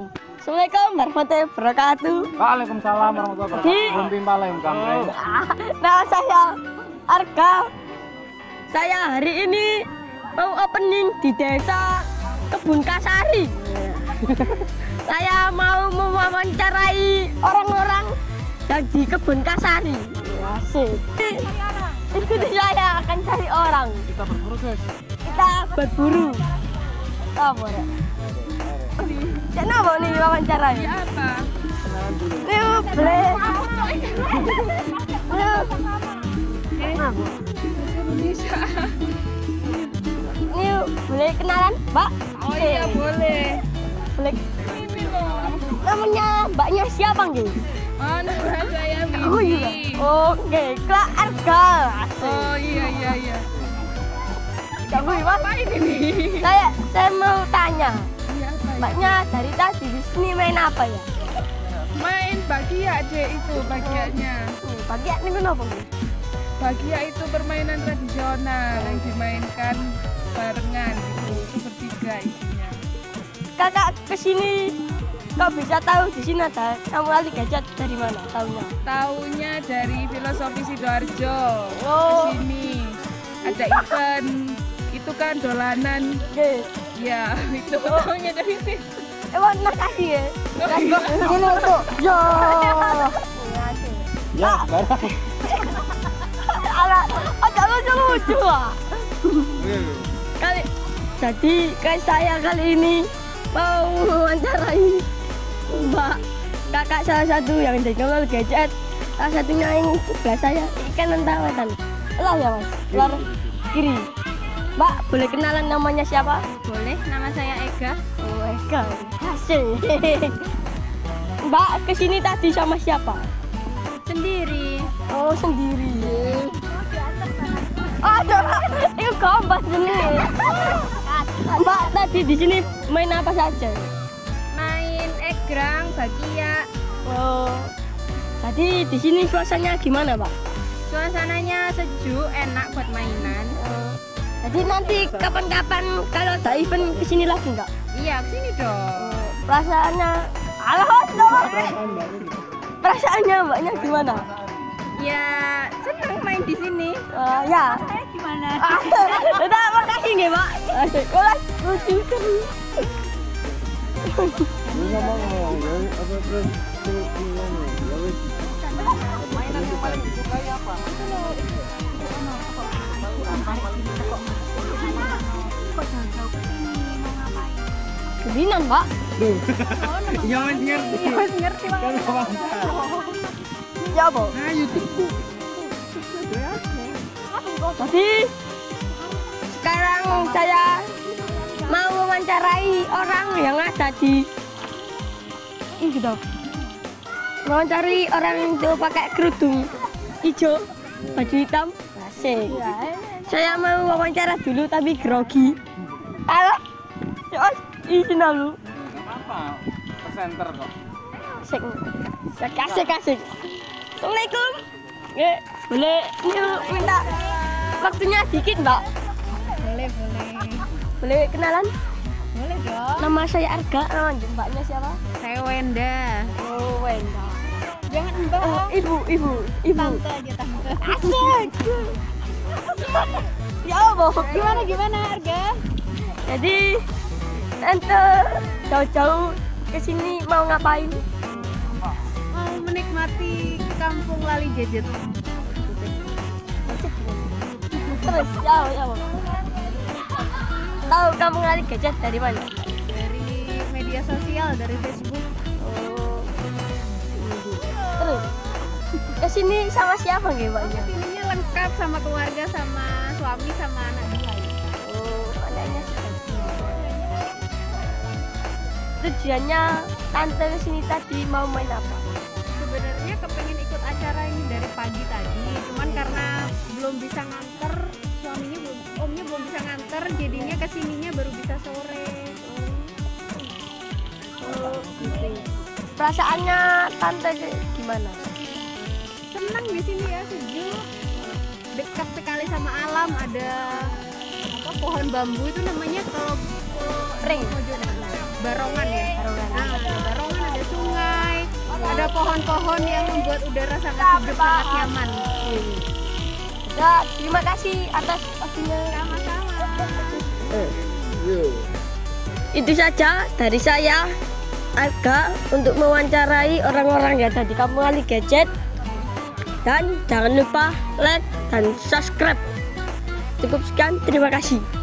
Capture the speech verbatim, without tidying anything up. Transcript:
Assalamualaikum warahmatullahi wabarakatuh. Waalaikumsalam warahmatullahi wabarakatuh. Bumpim Palem Kamre. Nah, saya Arga. Saya hari ini mau opening di desa Kebun Kasari. Saya mau mewawancarai orang-orang yang di Kebun Kasari. Asik. Ikuti saya akan cari orang. Kita berburu guys. Kita berburu. Apa ya? Kenapa nih wawancara? Ya apa? Yuk, boleh. Yuk. Indonesia. Yuk, boleh kenalan, Mbak? Oh iya boleh. Boleh. Namanya Mbaknya siapa nggih? Oh nama saya Mimi. Oh iya. Oke, Kak Arga. Oh iya iya iya. Kamu Mas? Apa ini? Saya saya mau tanya. Iya apa? Mbaknya dari tadi di sini main apa ya? Main bagia deh itu bagianya. Nih, pagi ini kenapa nih? Bagia itu permainan tradisional yang dimainkan barengan gitu. Itu bertiga isinya. Kakak kesini kok bisa tahu di sini ada Samuel Gadget dari mana tahunya? Taunya dari Filosofi Sidoarjo. Oh. Kesini ada event itu kan dolanan. Oke. Ya itu taunya dari sini. Eh, warna kasih ya. Ini untuk yo. Ya, barang. Ala, ada lucu-lucu ah. Kali, jadi kayak saya kali ini mau wawancarai Mbak kakak salah satu yang di Samuel Gadget, salah satunya yang sebelah saya ikan entah-entah. Lah ya mas, luar kiri. Mbak, boleh kenalan namanya siapa? Boleh, nama saya Ega. Oh my god, asik. Mbak kesini tadi sama siapa? Sendiri. Oh sendiri. Oh coba, itu kompas ini. Mbak tadi di sini main apa saja? Main egrang, bagia. Oh, tadi di sini suasananya gimana Pak? Suasananya sejuk, enak buat mainan. Oh, jadi nanti kapan-kapan kalau ada event kesini lagi nggak? Iya, kesini dong. Oh, perasaannya, alah, perasaannya mbaknya gimana? Ya, senang main di sini. Uh, ya. Saya gimana? Udah, makasih nggih, Pak. Asik. Olah, lucu seru. Lu ngomong ya apa terus terus ngomong. Ya wis. Mainan yang paling disukai apa? Kok jauh-jauh ke sini mau ngapain? Kebinan, Pak. Duh. Ya wis ngerti. Ya, ngerti Kan wawancara. Ya, apa? Nah, YouTube Bu. Jadi sekarang saya mau mewawancarai orang yang ada di ini gitu. Mewawancarai orang itu pakai kerudung hijau, baju hitam, asik. Saya mau wawancara dulu tapi grogi. Alah, yos, izin dulu. Enggak apa-apa. Presenter kok. Asik, asik, asik. Assalamualaikum. Nggih, boleh yuk minta waktunya dikit, Mbak. Boleh, boleh. Boleh kenalan? Boleh dong. Nama saya Arga, nama mbaknya siapa? Saya Wenda. Oh, Wenda. Jangan mbak. Oh, ibu, ibu, ibu. Tante aja tante. Asik. Ya Allah. Gimana gimana Arga? Jadi tante jauh-jauh ke sini mau ngapain? Mau menikmati kampung Lali Gadget. Terus, ya, ya. Tahu kamu ngali gadget dari mana? Dari media sosial, dari Facebook. Oh. Terus ke sini sama siapa nggih, Mbaknya? Ininya lengkap sama keluarga, sama suami, sama anak dua. Oh, anaknya sudah. Tujuannya tante ke sini tadi mau main apa? Sebenarnya kepengen ikut acara ini dari pagi tadi, cuman karena belum bisa nganter, suaminya belum, omnya belum bisa nganter, jadinya kesininya baru bisa sore. Oh, gitu. Perasaannya tante gimana? Senang di sini ya, sejuk, dekat sekali sama alam. Ada apa pohon bambu itu namanya kalau kalau Ring. barongan ya. Barongan. Nah, pohon-pohon yang membuat udara sangat sejuk, sangat nyaman. Ya, terima kasih atas waktunya. Sama-sama. Itu saja dari saya, Aga, untuk mewawancarai orang-orang yang ada di Kampung Ali Gadget. Dan jangan lupa like dan subscribe. Cukup sekian, terima kasih.